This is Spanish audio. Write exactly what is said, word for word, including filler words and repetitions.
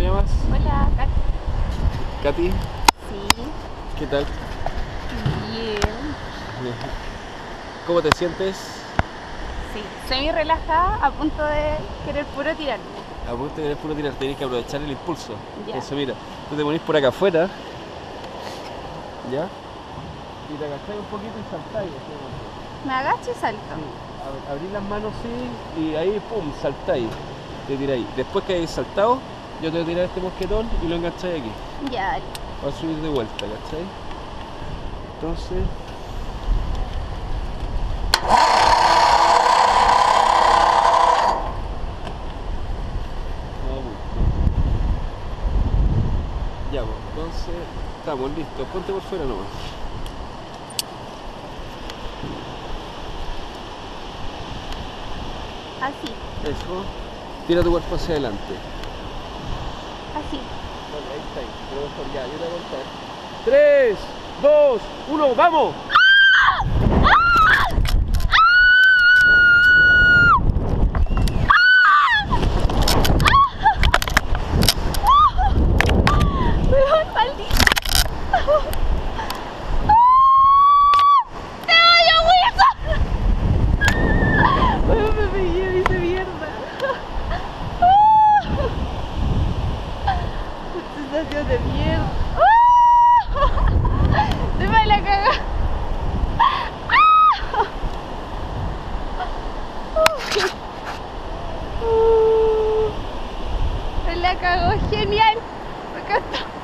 te llamas? Hola, Katy. ¿Katy? Sí. ¿Qué tal? Bien. ¿Cómo te sientes? Sí. Semi relajada, a punto de querer puro tirarme. A punto de querer puro tirar, tenés que aprovechar el impulso. Ya. Eso, mira, tú te ponís por acá afuera, ¿ya? Y te agacháis un poquito y saltáis. ¿Sí? Me agacho y salto. Ab- Abrís las manos así y ahí, pum, saltáis. Te tiráis. Después que hayáis saltado, yo te voy a tirar este mosquetón y lo engancháis aquí. Ya, dale. Va a subir de vuelta, ¿cachai? Entonces... Ya, pues, entonces estamos listos. Ponte por fuera nomás. Así, Eso. Tira tu cuerpo hacia adelante. así. Vale, ahí está. Ahí. Pero mejor ya, yo te voy a contar. tres, dos, uno, ¡vamos! ¡Weón, maldito! ¡Te odio, Wilson! Weón, me pegué, me hice mierda. Sensación de mierda. Se me la caga. Se la cagó, genial. Me encantó.